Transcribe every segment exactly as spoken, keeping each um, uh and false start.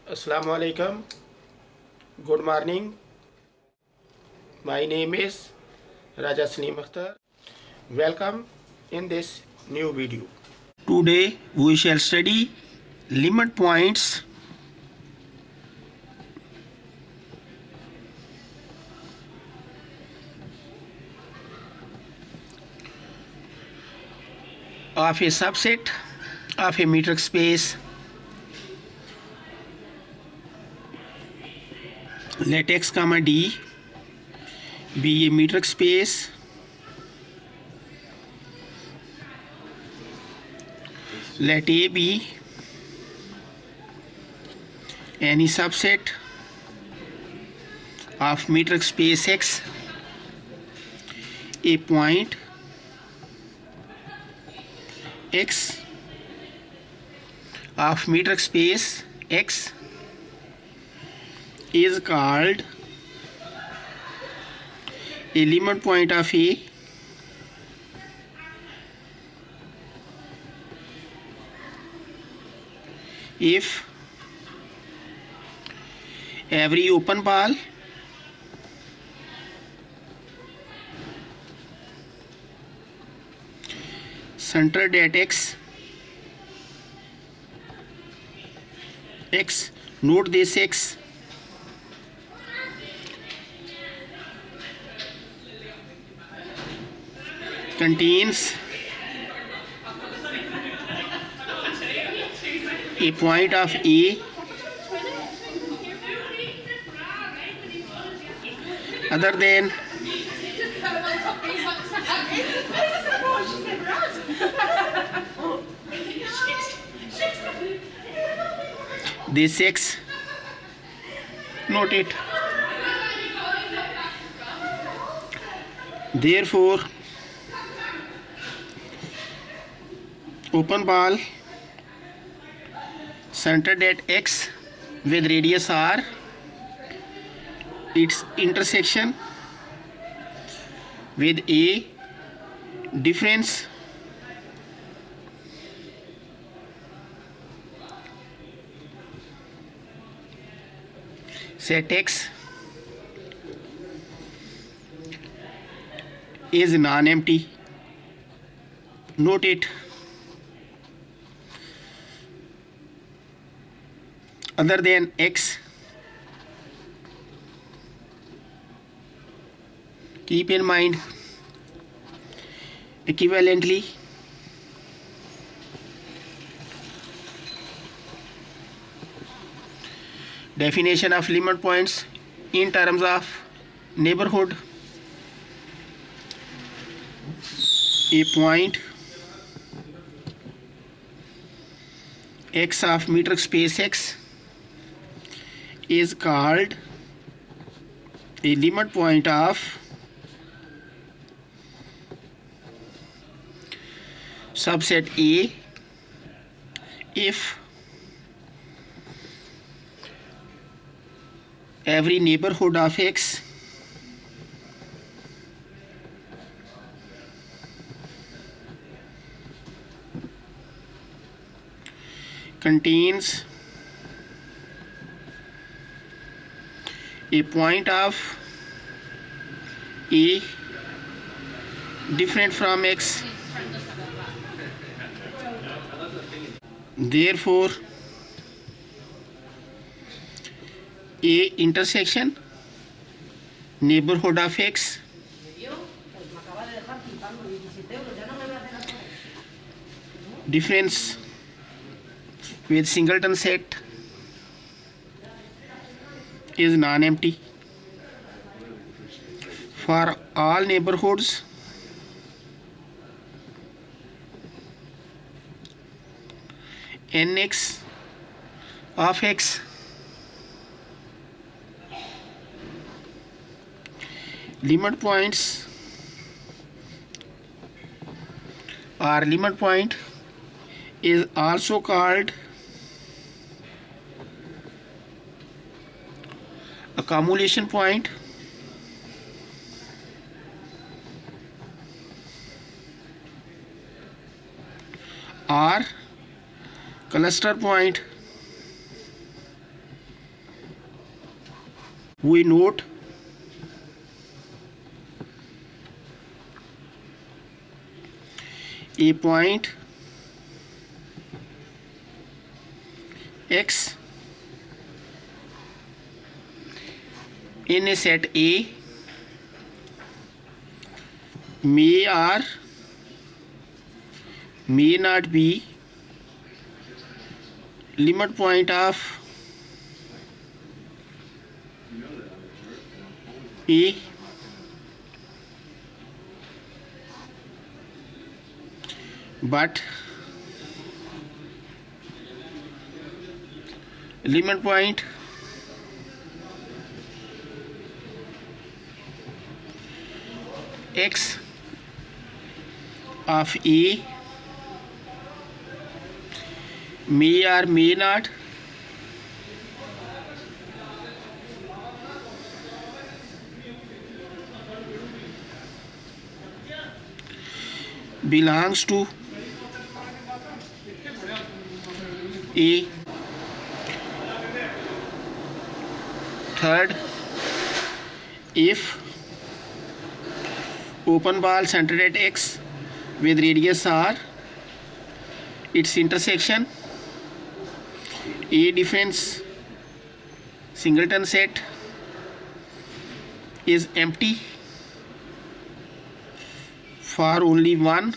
Assalamu alaikum. Good morning. My name is Raja Salim Akhtar. Welcome in this new video. Today we shall study limit points of a subset of a metric space. Let X comma D be a metric space let A be any subset of metric space X. A point X of metric space X is called a limit point of A if every open ball centered at X X note this X contains a point of A other than this X. Note it. Therefore, open ball centered at X with radius R, its intersection with A difference set X is non-empty. Note it. Other than X. Keep in mind equivalently definition of limit points in terms of neighborhood. A point X of metric space X is called a limit point of subset A if every neighborhood of X contains a point of A different from X. Therefore, A intersection neighborhood of X difference with singleton set is non-empty for all neighborhoods Nx of X limit points or limit point is also called accumulation point or cluster point we note a point x in a set A may or may not be limit point of A but limit point x of A may or may not belongs to A. Third, if open ball centered at X with radius R, its intersection A difference singleton set is empty for only one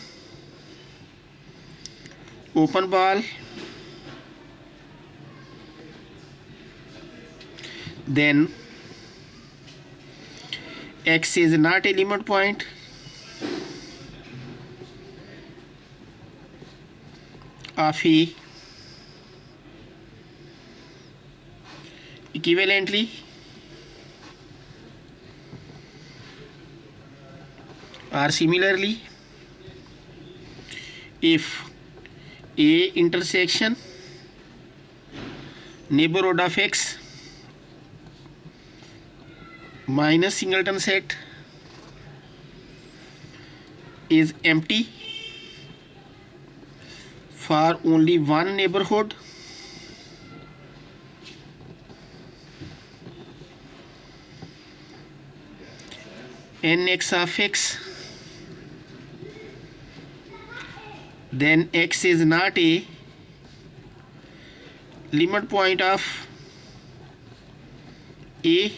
open ball, then X is not a limit point of A. Equivalently, or similarly, if A intersection neighborhood of X minus singleton set is empty for only one neighborhood, nx of x, then X is not a limit point of A.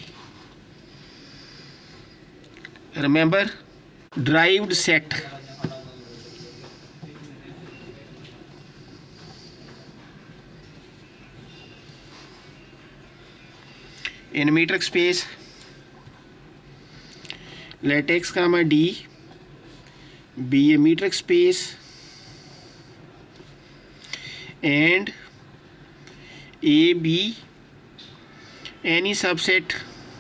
Remember, derived set in metric space, let X comma D be a metric space and A be any subset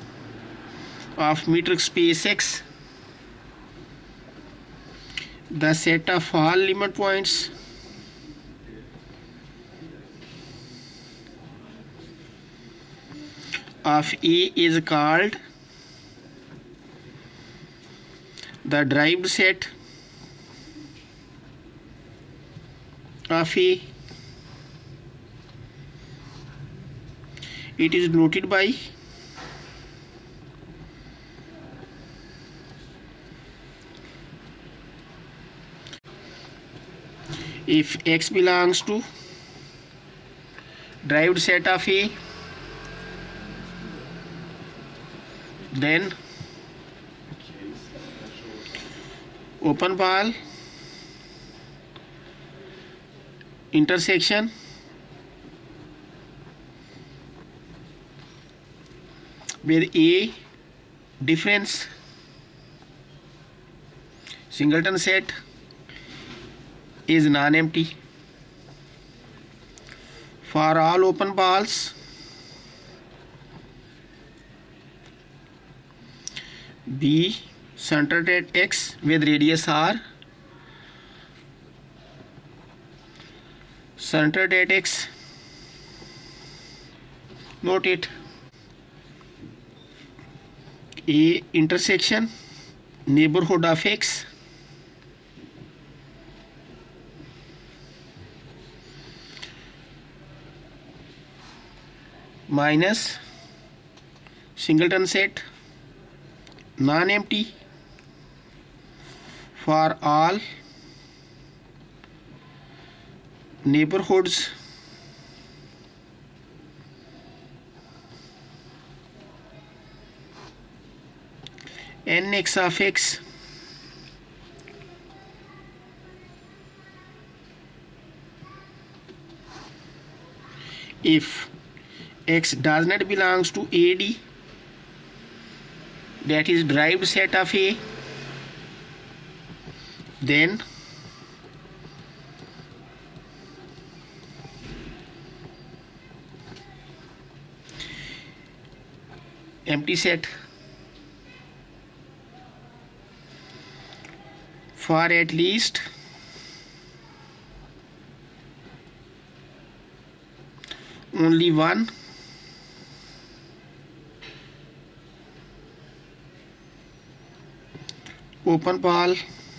of metric space X. The set of all limit points of A is called the derived set of A. It is noted by if X belongs to derived set of A, then open ball intersection with A difference singleton set is non-empty. For all open balls, B centered at X with radius R, centered at X, note it, A intersection neighborhood of X minus singleton set non-empty for all neighborhoods Nx of x if x does not belongs to A D, that is derived set of A, then empty set for at least only one open ball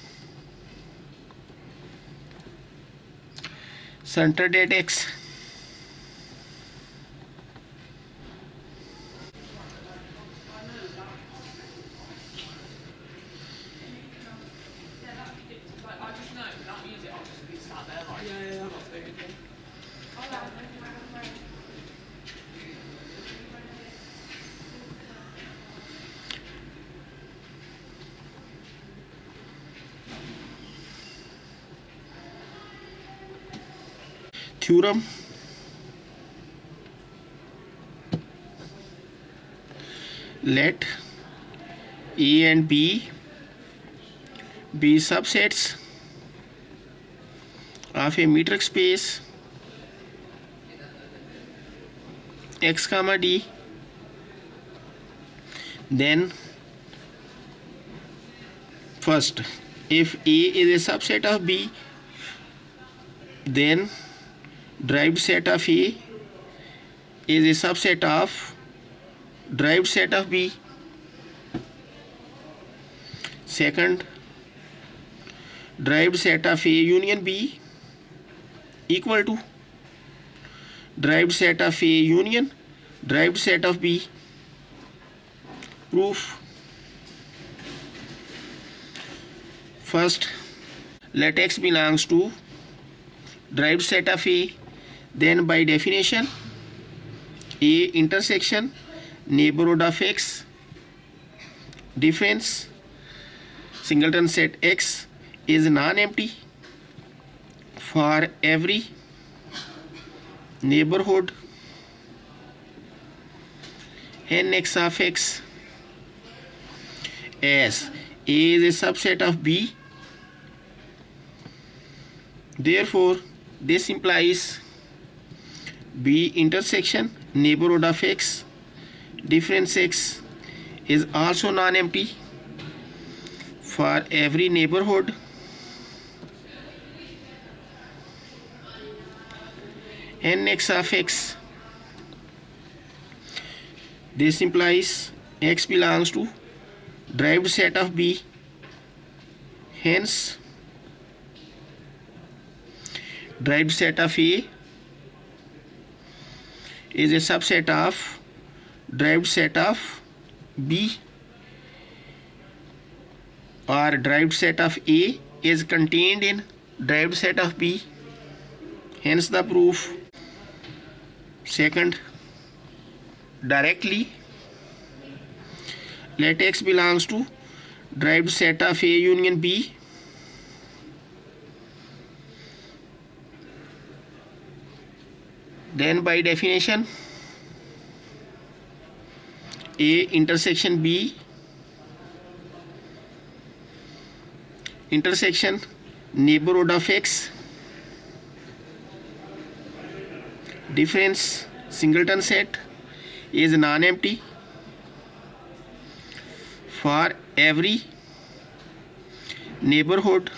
centered at X. Theorem. Let A and B be subsets of a metric space X comma D, then first, if A is a subset of B, then derived set of A is a subset of derived set of B. Second, derived set of A union B equal to derived set of A union derived set of B. Proof. First, let X belongs to derived set of A, then by definition A intersection neighborhood of X difference singleton set X is non-empty for every neighborhood Nx of X, as A is a subset of B. Therefore, this implies B intersection neighborhood of X difference X is also non-empty for every neighborhood Nx of X. This implies X belongs to derived set of B. Hence, derived set of A is a subset of derived set of B, or derived set of A is contained in derived set of B. Hence the proof. Second, directly let X belongs to derived set of A union B. Then by definition A intersection B intersection neighborhood of X difference singleton set is non-empty for every neighborhood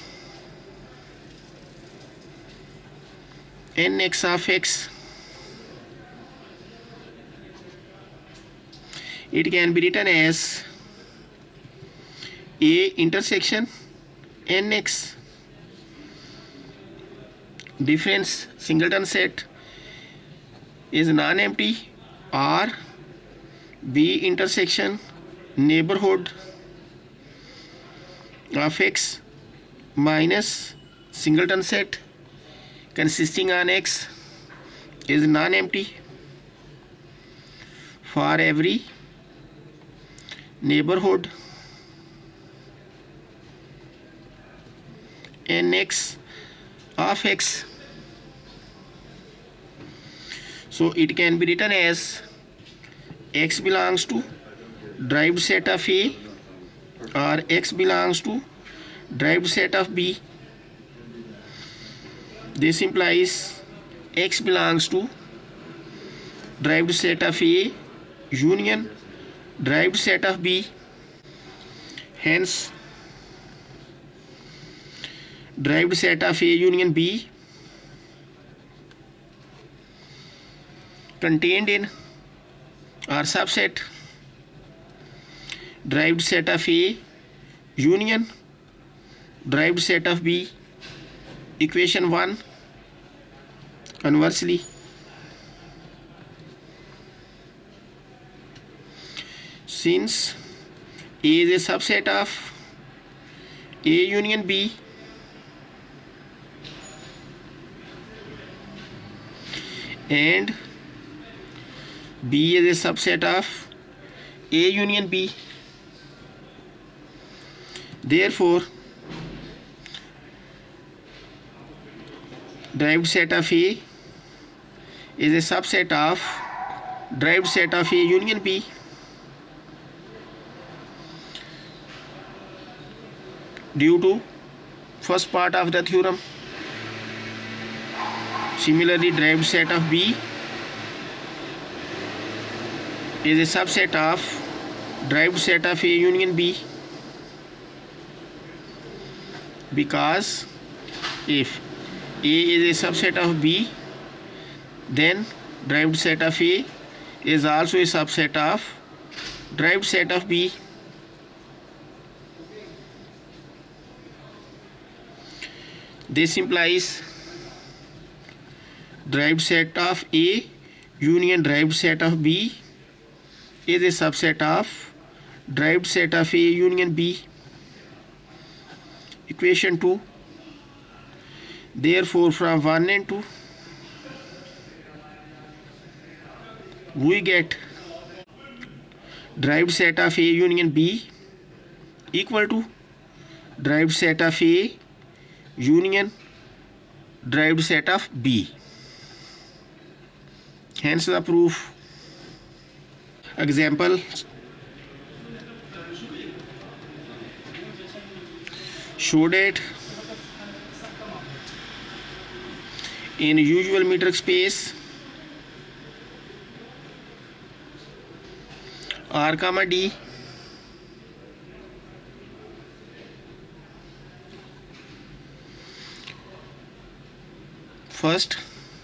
Nx of X. It can be written as A intersection Nx difference singleton set is non-empty, or B intersection neighborhood of X minus singleton set consisting on X is non-empty for every neighborhood Nx of X. So it can be written as X belongs to derived set of A or X belongs to derived set of B. This implies X belongs to derived set of A union derived set of B. Hence, derived set of A union B contained in or subset derived set of A union derived set of B. Equation one. Conversely, since A is a subset of A union B, and B is a subset of A union B, therefore derived set of A is a subset of derived set of A union B. Due to first part of the theorem. Similarly, derived set of B is a subset of derived set of A union B, because if A is a subset of B, then derived set of A is also a subset of derived set of B. This implies derived set of A union derived set of B is a subset of derived set of A union B. Equation two. Therefore, from one and two, we get derived set of A union B equal to derived set of A union derived set of B. Hence the proof. Example: show that in usual metric space R comma D, first,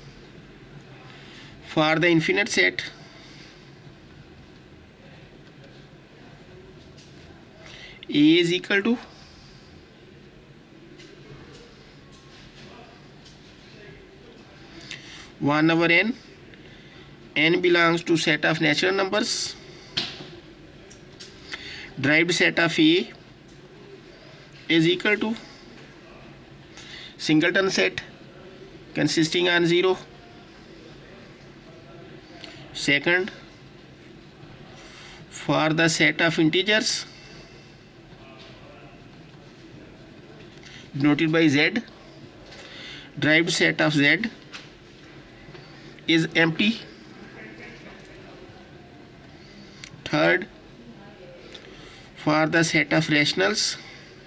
for the infinite set A is equal to one over n, n belongs to set of natural numbers, derived set of A is equal to singleton set consisting on zero. Second, for the set of integers denoted by Z, derived set of Z is empty. Third, for the set of rationals,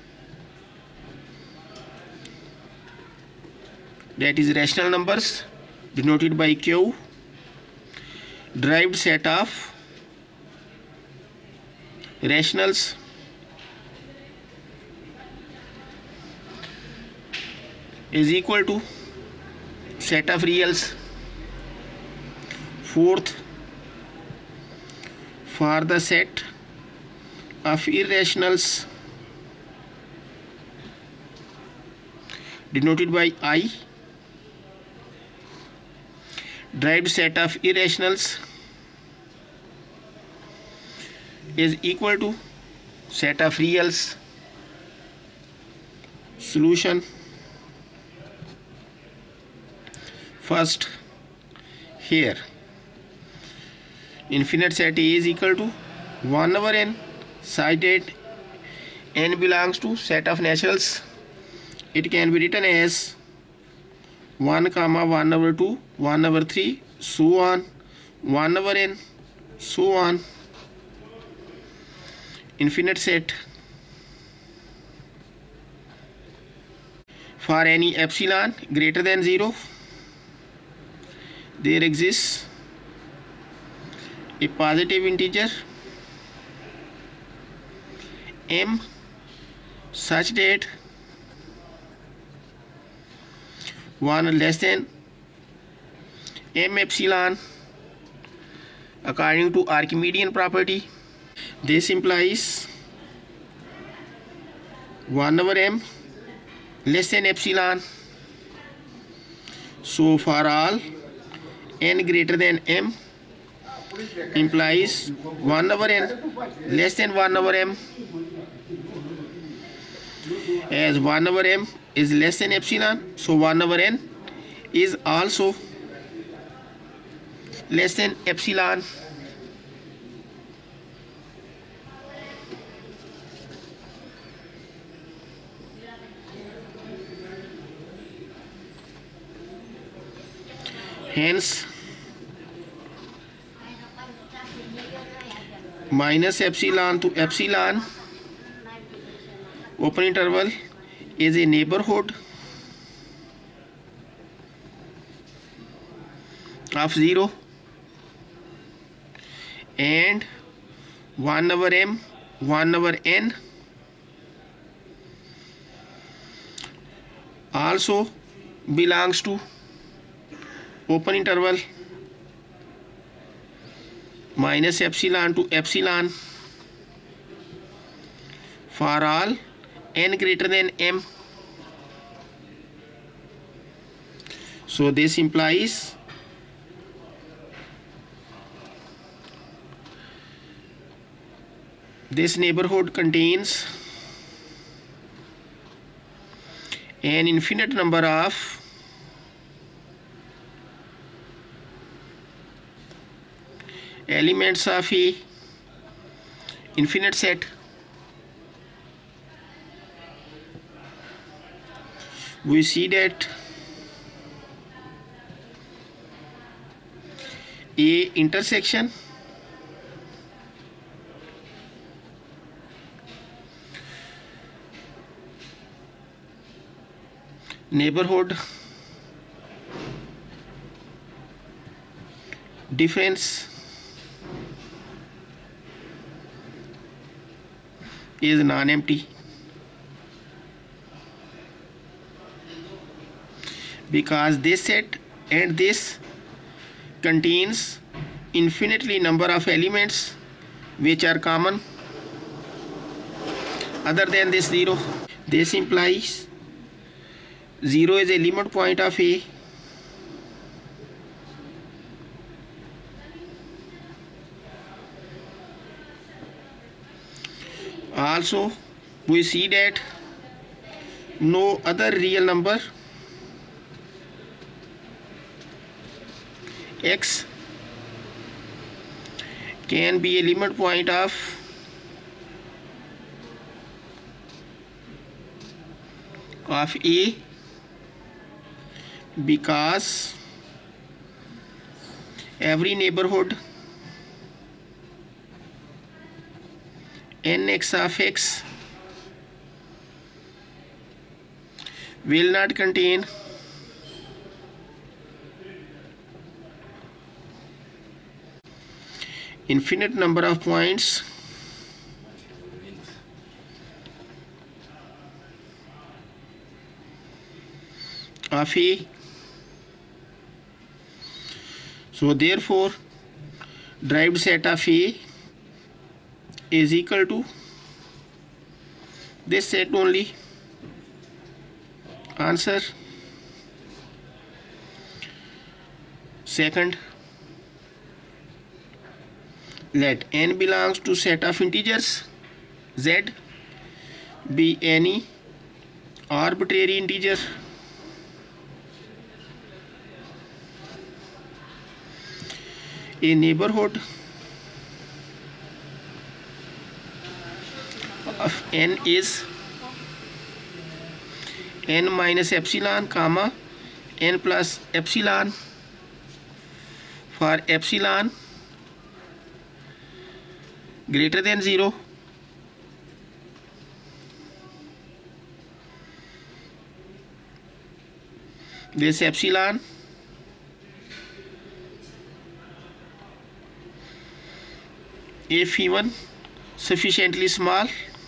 that is rational numbers denoted by Q, derived set of rationals is equal to set of reals. Fourth, for the set of irrationals denoted by I, derived set of irrationals is equal to set of reals. Solution. First, here infinite set A is equal to one over n, cited n belongs to set of naturals. It can be written as one comma one over two, one over three, so on, one over n, so on. Infinite set. For any epsilon greater than zero, there exists a positive integer m such that one less than m epsilon according to Archimedean property. This implies one over m less than epsilon. So for all n greater than m implies one over n less than one over m, as one over m is less than epsilon, so one over n is also less than epsilon. Hence minus epsilon to epsilon open interval is a neighborhood of zero, and one over m, one over n also belongs to open interval minus epsilon to epsilon for all n greater than m. So this implies this neighborhood contains an infinite number of elements of a infinite set. We see that A intersection neighborhood difference is non-empty, because this set and this contains infinitely number of elements which are common other than this zero. This implies zero is a limit point of A. Also, we see that no other real number x can be a limit point of of A, because every neighborhood nx of x will not contain infinite number of points of A. So therefore derived set of A is equal to this set only. Answer. Second, let n belongs to set of integers z be any arbitrary integer a neighborhood of n is n minus epsilon comma n plus epsilon for epsilon greater than zero this epsilon if even sufficiently small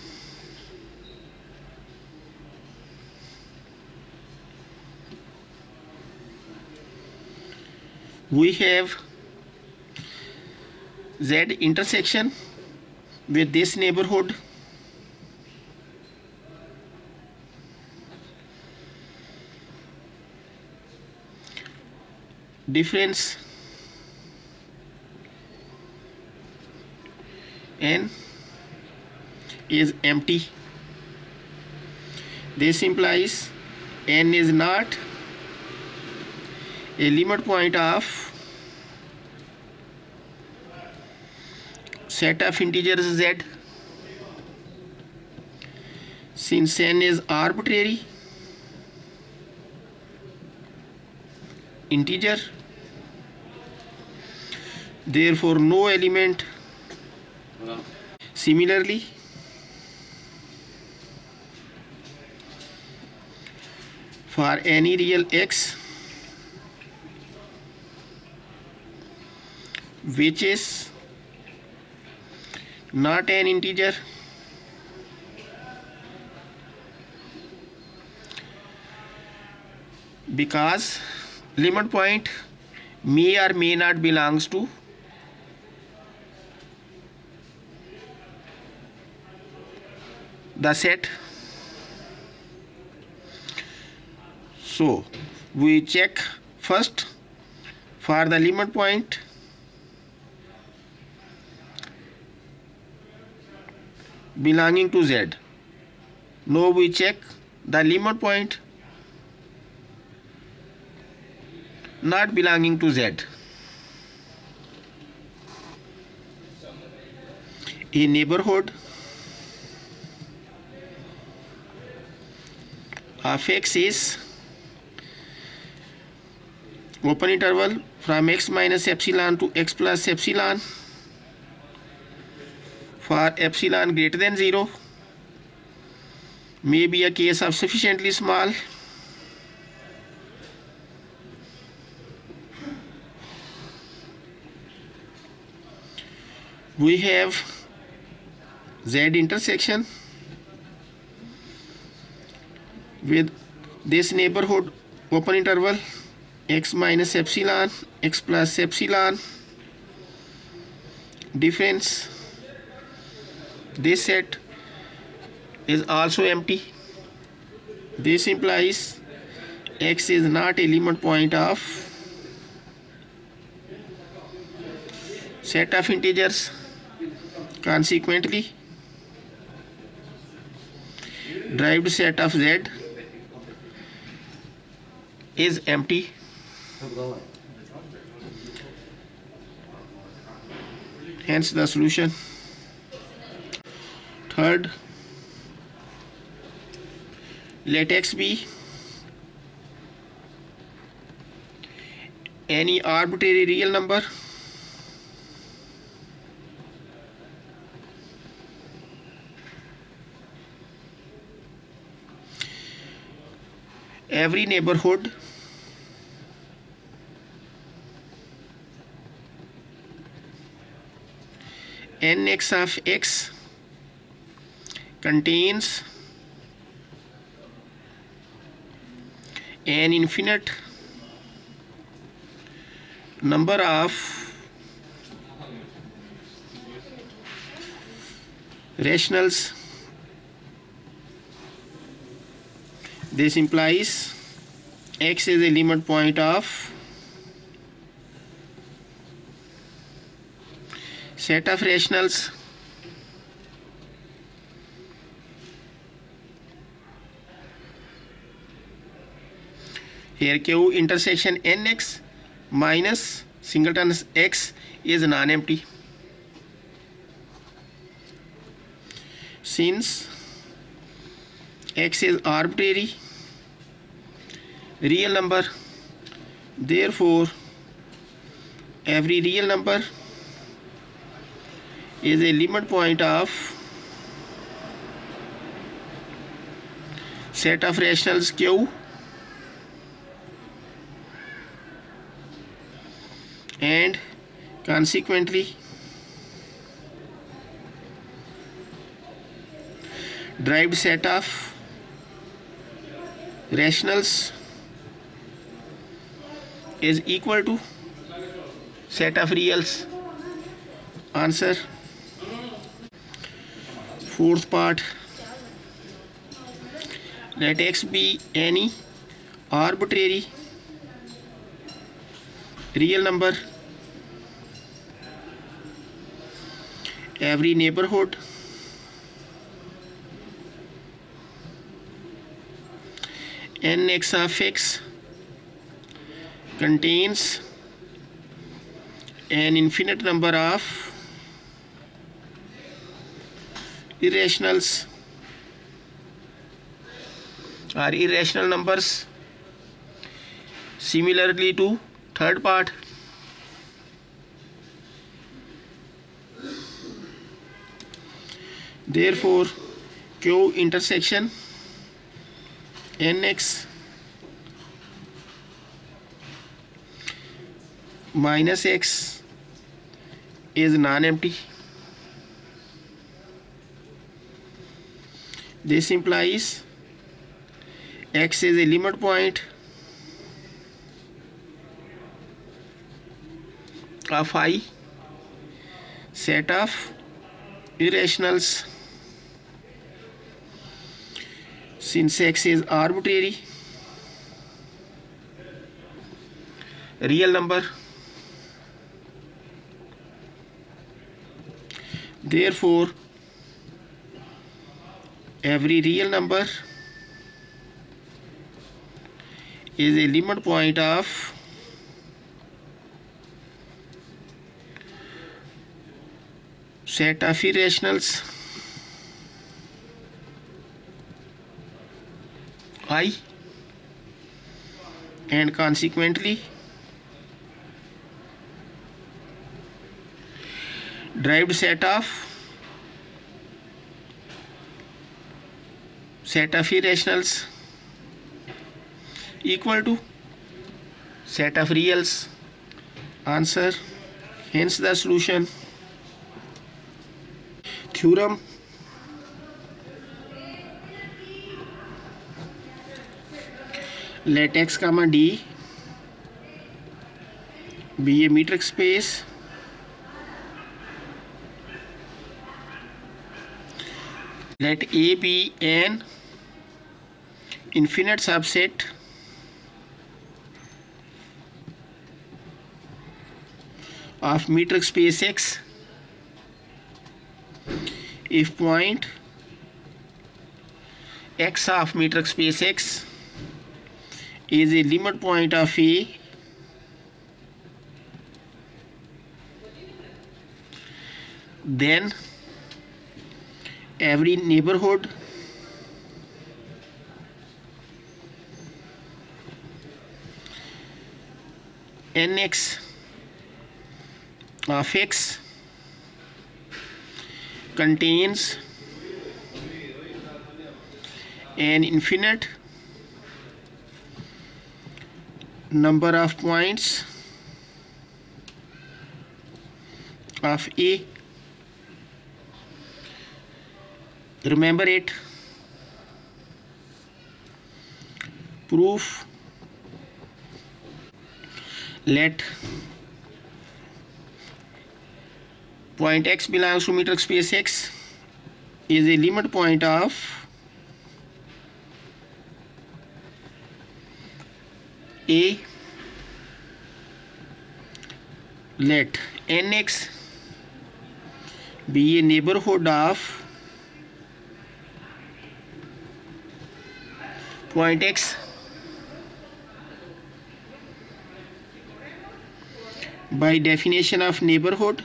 we have z intersection with this neighborhood difference n is empty. This implies n is not a limit point of set of integers z. Since n is arbitrary integer, therefore no element. Similarly, for any real x which is not an integer, because limit point may or may not belongs to the set. So we check first for the limit point belonging to z. Now we check the limit point not belonging to z. A neighborhood of x is open interval from x minus epsilon to x plus epsilon for epsilon greater than zero, may be a case of sufficiently small we have z intersection with this neighborhood open interval x minus epsilon x plus epsilon difference. This set is also empty. This implies x is not a limit point of set of integers. Consequently, derived set of z is empty. Hence the solution. Third, let x be any arbitrary real number every neighborhood nx of x contains an infinite number of rationals. This implies x is a limit point of set of rationals here Q intersection nx minus singletons x is non-empty. Since x is arbitrary real number, therefore every real number is a limit point of set of rationals Q and consequently derived set of rationals is equal to set of reals. Answer. Fourth part, let x be any arbitrary real number, every neighborhood nx of x contains an infinite number of irrationals or irrational numbers. Similarly to third part, therefore Q intersection nx minus x is non-empty. This implies x is a limit point of I set of irrationals. Since x is arbitrary real number, therefore every real number is a limit point of set of irrationals I and consequently derived set of set of irrationals equal to set of reals. Answer. Hence the solution. Theorem. Let x comma d be a metric space let A be an infinite subset of metric space X if point X of metric space X is a limit point of A then every neighborhood nx of x contains an infinite number of points of A. Remember it. Proof. Let point x belongs to metric space X is a limit point of A. Let nx be a neighborhood of point X by definition of neighborhood,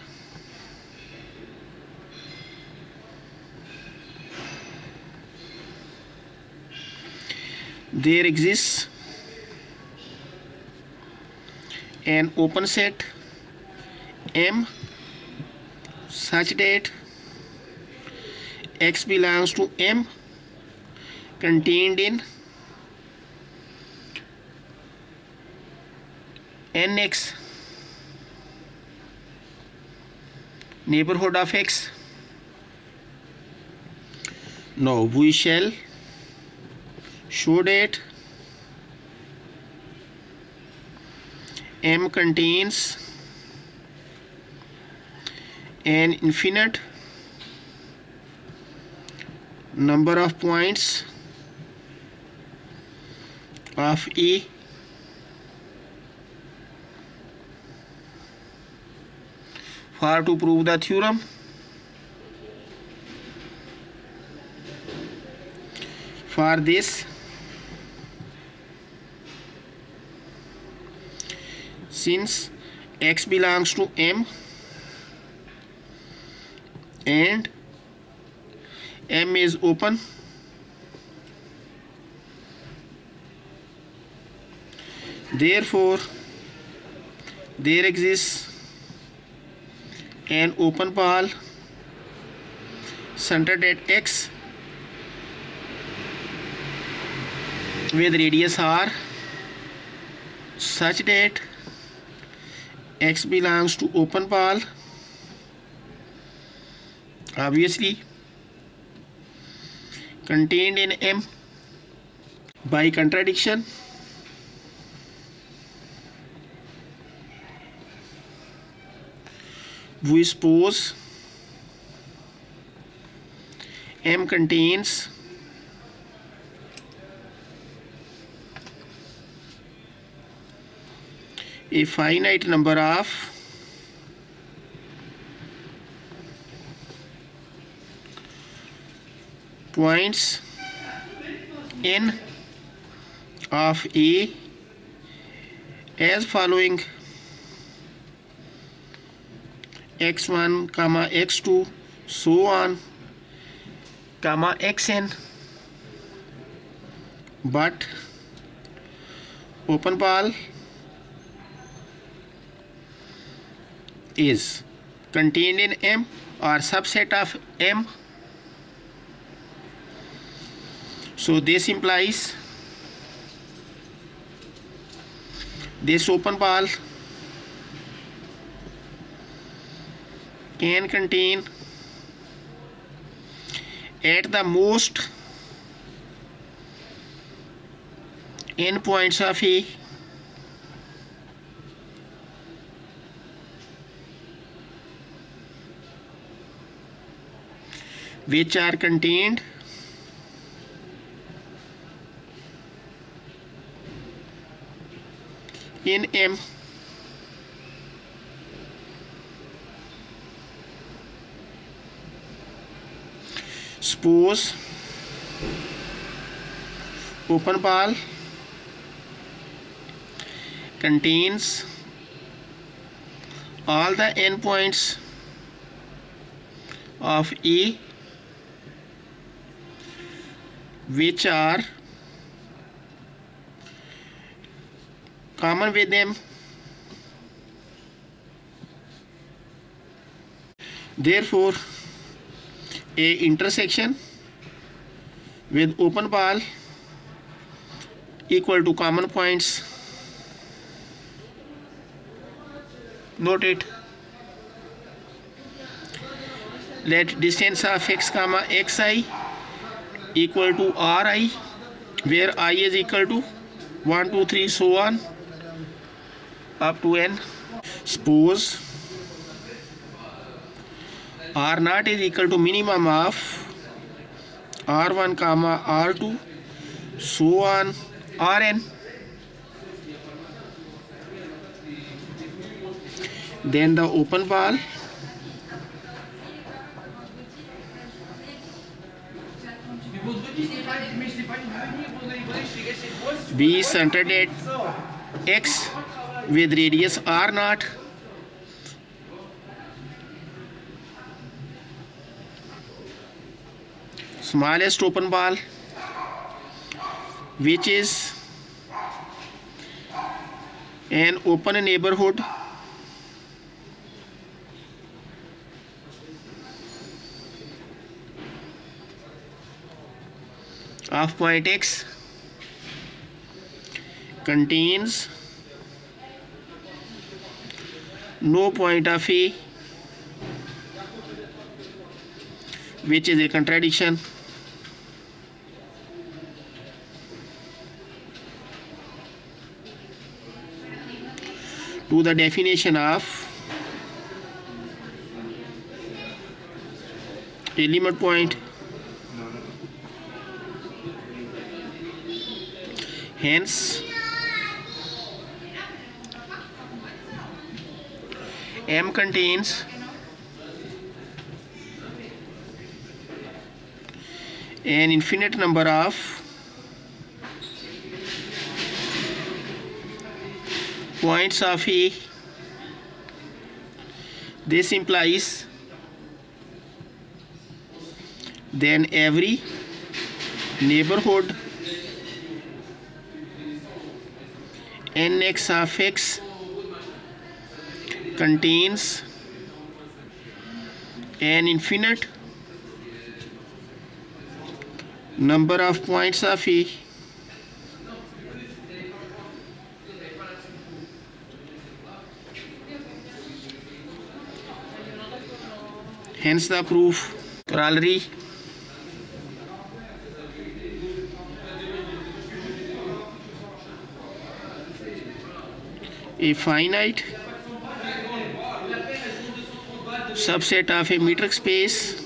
there exists an open set M such that X belongs to M contained in N X neighborhood of X. Now we shall show that M contains an infinite number of points of A for to prove the theorem. For this, since X belongs to M and M is open, therefore there exists an open ball centered at X with radius R such that X belongs to open ball. Obviously contained in M. By contradiction, we suppose M contains a finite number of points N of A as following: x one comma x two so on comma xn, but open ball is contained in M or subset of M. So this implies this open ball can contain at the most n points of A which are contained in M. Suppose open ball contains all the n points of A which are common with them. Therefore, a intersection with open ball equal to common points. Note it. Let distance of x comma xi equal to ri, where I is equal to one, two, three, so on up to n. Suppose R naught is equal to minimum of R one comma R two so on Rn. Then the open ball B is centered at X with radius R naught. Smallest open ball, which is an open neighborhood of point X, contains no point of A, which is a contradiction. To the definition of a limit point. Hence, M contains an infinite number of points of A. This implies then every neighborhood Nx of X contains an infinite number of points of A. Hence the proof. Corollary. A finite subset of a metric space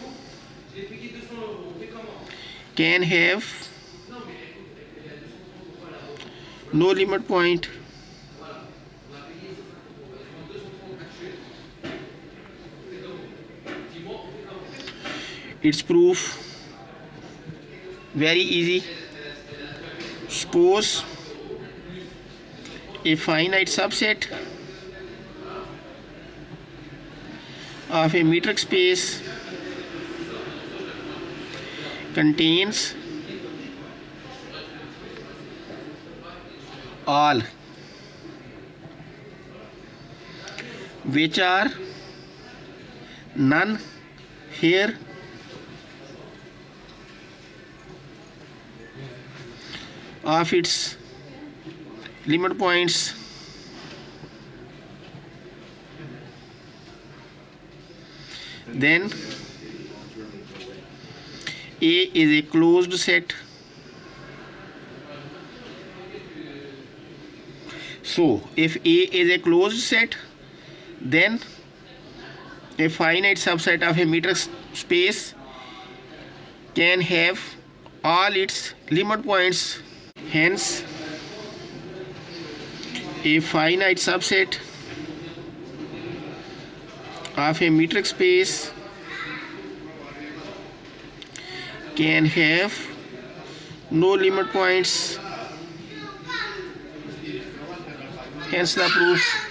can have no limit point. Its proof very easy. Suppose a finite subset of a metric space contains all which are none here of its limit points. Then A is a closed set. So if A is a closed set, then a finite subset of a metric space can have all its limit points. Hence, a finite subset of a metric space can have no limit points. Hence the proof.